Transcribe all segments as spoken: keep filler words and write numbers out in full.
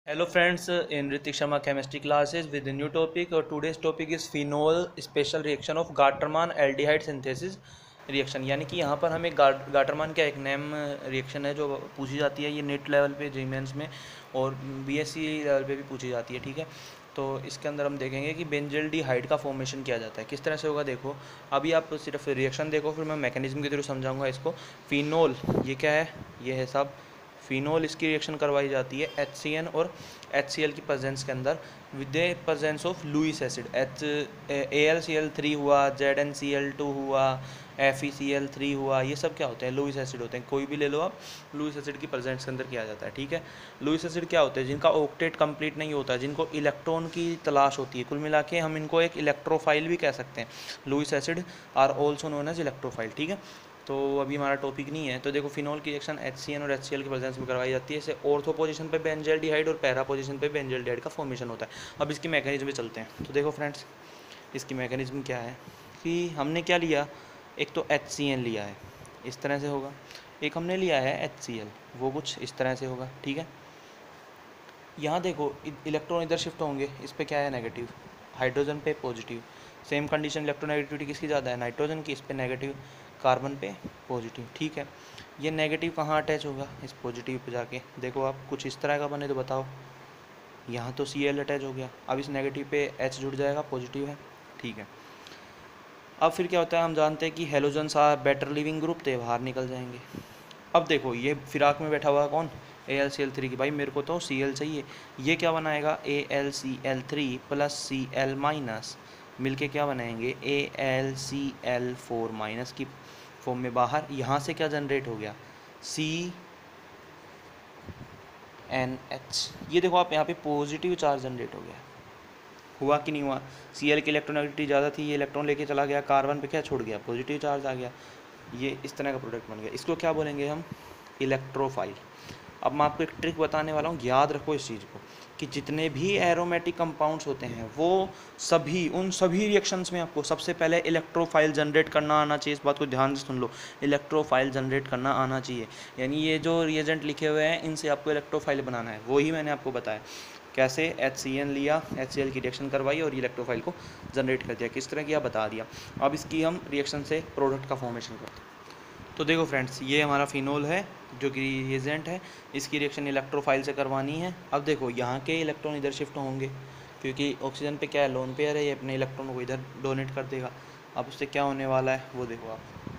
Hello friends, uh, in Ritik Sharma chemistry classes with a new topic. Or today's topic is phenol special reaction of Gatterman aldehyde synthesis reaction. यानी कि यहाँ पर हमें Gattermann का एक name reaction है जो पूछी जाती है, ये नेट लेवल पे जी मेंस में और बीएससी लेवल पे भी पूछी जाती है। ठीक है, तो इसके अंदर हम देखेंगे कि बेंजल्डिहाइड का फॉर्मेशन किया जाता है, किस तरह से होगा। देखो अभी आप सिर्फ रिएक्शन देखो, फिर मैं मैकेनिज्म के थ्रू समझाऊंगा इसको। फिनोल ये क्या है, ये है सब फिनोल, इसकी रिएक्शन करवाई जाती है एच सी एन और एच सी एल की प्रेजेंस के अंदर with the presence of Lewis acid. H A L C L three हुआ, Z N C L two हुआ, F E C L three हुआ, ये सब क्या होते हैं, लुइस एसिड होते हैं। कोई भी ले लो आप, लुइस एसिड की प्रेजेंस के अंदर किया जाता है। ठीक है, लुइस एसिड क्या होते हैं, जिनका ऑक्टेट कंप्लीट नहीं होता है, जिनको इलेक्ट्रॉन की तलाश होती है। कुल मिला के हम इनको एक इलेक्ट्रोफाइल भी कह सकते हैं। Lewis acid are also known as electrophile. ठीक है, तो अभी हमारा टॉपिक नहीं है। तो देखो फिनोल की रिएक्शन एच सी एन और एच सी एल की प्रेजेंस में करवाई जाती है। इसे ऑर्थो पोजीशन पे बेंजल्डिहाइड और पैरा पोजीशन पे बेंजल्डिहाइड का फॉर्मेशन होता है। अब इसकी मैकेनिज्म में चलते हैं। तो देखो फ्रेंड्स, इसकी मैकेनिज्म क्या है कि हमने क्या लिया, एक तो एच सी एन लिया है, इस तरह से होगा। एक हमने लिया है एच सी एल, वो कुछ इस तरह से होगा। ठीक है, यहाँ देखो इलेक्ट्रॉन इधर शिफ्ट होंगे, इस पर क्या है नेगेटिव, हाइड्रोजन पे पॉजिटिव। सेम कंडीशन इलेक्ट्रोनेगेटिविटी किसकी ज़्यादा है, नाइट्रोजन की, इस पे नेगेटिव, कार्बन पे पॉजिटिव। ठीक है, ये नेगेटिव कहाँ अटैच होगा, इस पॉजिटिव पे जाके। देखो आप कुछ इस तरह का बने तो बताओ, यहाँ तो सी एल अटैच हो गया, अब इस नेगेटिव पे एच जुड़ जाएगा, पॉजिटिव है। ठीक है, अब फिर क्या होता है, हम जानते हैं कि halogens are better leaving group, थे बाहर निकल जाएंगे। अब देखो ये फिराक में बैठा हुआ है कौन, A L C L three की, भाई मेरे को तो सी एल चाहिए। ये क्या बनाएगा, A L C L three plus C L minus मिल क्या बनाएंगे, A L C L four minus की फॉर्म में बाहर। यहाँ से क्या जनरेट हो गया, सी एन एच। ये देखो आप, यहाँ पे पॉजिटिव चार्ज जनरेट हो गया, हुआ कि नहीं हुआ। सी एल की इलेक्ट्रोनेगेटिविटी ज़्यादा थी, ये इलेक्ट्रॉन लेके चला गया, कार्बन पे क्या छोड़ गया, पॉजिटिव चार्ज आ गया। ये इस तरह का प्रोडक्ट बन गया, इसको क्या बोलेंगे हम, इलेक्ट्रोफाइल। अब मैं आपको एक ट्रिक बताने वाला हूँ, याद रखो इस चीज़ को, कि जितने भी एरोमेटिक कंपाउंड्स होते हैं वो सभी, उन सभी रिएक्शंस में आपको सबसे पहले इलेक्ट्रोफाइल जनरेट करना आना चाहिए। इस बात को ध्यान से सुन लो, इलेक्ट्रोफाइल जनरेट करना आना चाहिए। यानी ये जो रिएजेंट लिखे हुए हैं इनसे आपको इलेक्ट्रोफाइल बनाना है, वही मैंने आपको बताया। कैसे, एच सी एन लिया, एच सी एल की रिएक्शन करवाई और इलेक्ट्रोफाइल को जनरेट कर दिया, किस तरह किया बता दिया। अब इसकी हम रिएक्शन से प्रोडक्ट का फॉर्मेशन करते हैं। तो देखो फ्रेंड्स, ये हमारा फिनोल है जो कि रिएजेंट है, इसकी रिएक्शन इलेक्ट्रोफाइल से करवानी है। अब देखो यहाँ के इलेक्ट्रॉन इधर शिफ्ट होंगे, क्योंकि ऑक्सीजन पे क्या है, लोन पेयर है, ये अपने इलेक्ट्रॉन को इधर डोनेट कर देगा। अब उससे क्या होने वाला है वो देखो आप,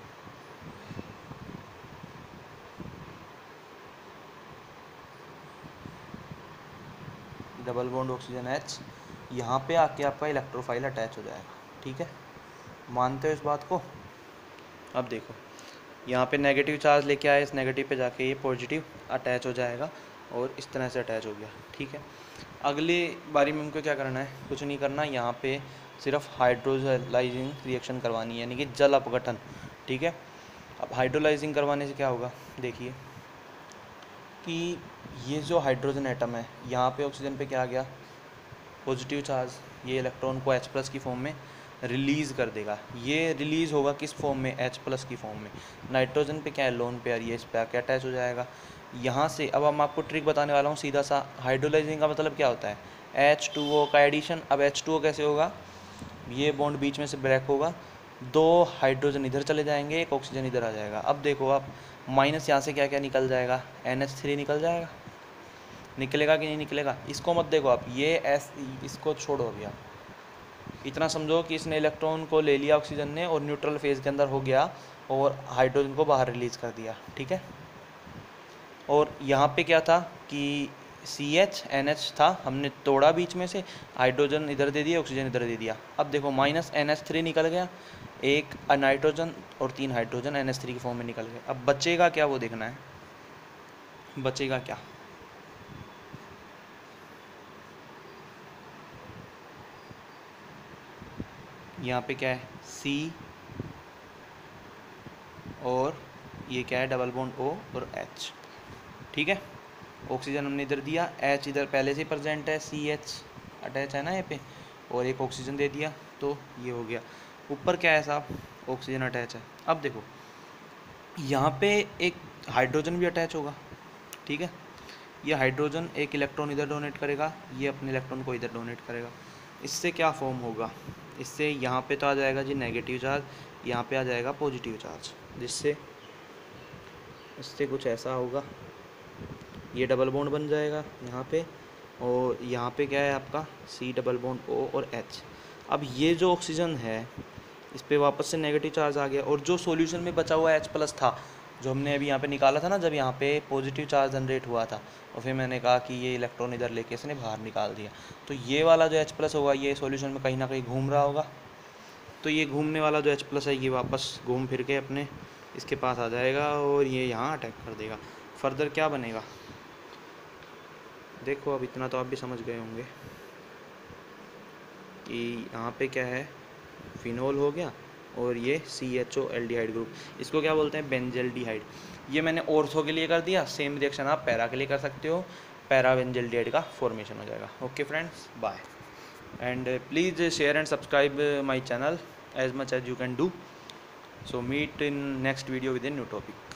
डबल बॉन्ड ऑक्सीजन एच, यहाँ पे आके आपका इलेक्ट्रोफाइल अटैच हो जाएगा। ठीक है, मानते हो इस बात को। अब देखो यहाँ पे नेगेटिव चार्ज लेके आए, इस नेगेटिव पे जाके ये पॉजिटिव अटैच हो जाएगा और इस तरह से अटैच हो गया। ठीक है, अगली बारी में हमको क्या करना है, कुछ नहीं करना, यहाँ पे सिर्फ हाइड्रोलाइजिंग रिएक्शन करवानी है, यानी कि जल अपघटन। ठीक है, अब हाइड्रोलाइजिंग करवाने से क्या होगा, देखिए कि ये जो हाइड्रोजन एटम है, यहाँ पे ऑक्सीजन पे क्या आ गया, पॉजिटिव चार्ज, ये इलेक्ट्रॉन को H प्लस की फॉर्म में रिलीज़ कर देगा। ये रिलीज़ होगा किस फॉर्म में, H प्लस की फॉर्म में। नाइट्रोजन पे क्या है, लोन पेयर, ये इस पे आके अटैच हो जाएगा। यहाँ से अब हम आपको ट्रिक बताने वाला हूँ सीधा सा। हाइड्रोलाइजिंग का मतलब क्या होता है, एच टू ओ का एडिशन। अब एच टू ओ कैसे होगा, ये बॉन्ड बीच में से ब्रेक होगा, दो हाइड्रोजन इधर चले जाएंगे, एक ऑक्सीजन इधर आ जाएगा। अब देखो आप, माइनस यहाँ से क्या क्या निकल जाएगा, एन एच थ्री निकल जाएगा, निकलेगा कि नहीं निकलेगा। इसको मत देखो आप, ये एस, इसको छोड़ो अभी आप, इतना समझो कि इसने इलेक्ट्रॉन को ले लिया ऑक्सीजन ने और न्यूट्रल फेज के अंदर हो गया और हाइड्रोजन को बाहर रिलीज कर दिया। ठीक है, और यहाँ पे क्या था कि सी एच एन एच था, हमने तोड़ा बीच में से, हाइड्रोजन इधर दे दिया, ऑक्सीजन इधर दे दिया। अब देखो माइनस एन एच थ्री निकल गया, एक नाइट्रोजन और तीन हाइड्रोजन एन एच थ्री की फॉर्म में निकल गए। अब बचेगा क्या वो देखना है, बचेगा क्या, यहाँ पे क्या है, C और ये क्या है, डबल बॉन्ड O और H। ठीक है, ऑक्सीजन हमने इधर दिया, H इधर पहले से ही प्रेजेंट है, सी एच अटैच है ना यहाँ पे, और एक ऑक्सीजन दे दिया, तो ये हो गया। ऊपर क्या है साहब, ऑक्सीजन अटैच है। अब देखो यहाँ पे एक हाइड्रोजन भी अटैच होगा। ठीक है, ये हाइड्रोजन एक इलेक्ट्रॉन इधर डोनेट करेगा, ये अपने इलेक्ट्रॉन को इधर डोनेट करेगा। इससे क्या फॉर्म होगा, इससे यहाँ पे तो आ जाएगा जी नेगेटिव चार्ज, यहाँ पे आ जाएगा पॉजिटिव चार्ज, जिससे इससे कुछ ऐसा होगा, ये डबल बॉन्ड बन जाएगा यहाँ पे, और यहाँ पे क्या है आपका सी डबल बॉन्ड ओ और एच। अब ये जो ऑक्सीजन है इस पर वापस से नेगेटिव चार्ज आ गया, और जो सॉल्यूशन में बचा हुआ एच प्लस था जो हमने अभी यहाँ पे निकाला था ना, जब यहाँ पे पॉजिटिव चार्ज जनरेट हुआ था, और फिर मैंने कहा कि ये इलेक्ट्रॉन इधर लेके इसने बाहर निकाल दिया, तो ये वाला जो एच प्लस होगा ये सॉल्यूशन में कहीं ना कहीं घूम रहा होगा। तो ये घूमने वाला जो एच प्लस है ये वापस घूम फिर के अपने इसके पास आ जाएगा और ये यहाँ अटैक कर देगा। फर्दर क्या बनेगा देखो, अब इतना तो आप भी समझ गए होंगे कि यहाँ पे क्या है, फिनोल हो गया, और ये C H O aldehyde group, इसको क्या बोलते हैं, बेंजल्डिहाइड। ये मैंने ऑर्थो के लिए कर दिया, सेम रिएक्शन आप पैरा के लिए कर सकते हो, पैरा बेंजल्डिहाइड का फॉर्मेशन हो जाएगा। Okay friends, bye, and please share and subscribe my channel as much as you can do. So meet in next video with a new topic.